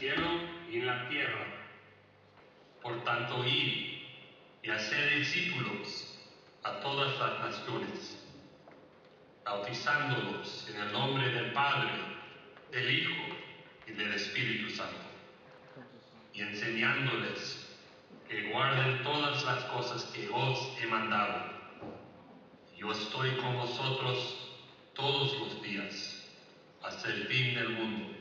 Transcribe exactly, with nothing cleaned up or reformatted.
cielo y en la tierra. Por tanto, id y haced discípulos a todas las naciones, bautizándolos en el nombre del Padre, del Hijo y del Espíritu Santo, y enseñándoles que guarden todas las cosas que os he mandado. Yo estoy con vosotros todos los días, hasta el fin del mundo.